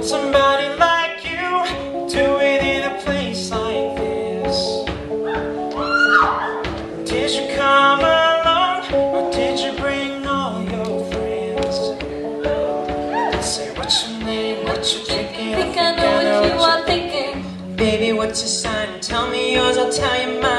somebody like you do it in a place like this? Did you come alone or did you bring all your friends? Say what's your name, what you drinking? I think I know what you are thinking. Baby, what's your sign? Tell me yours, I'll tell you mine.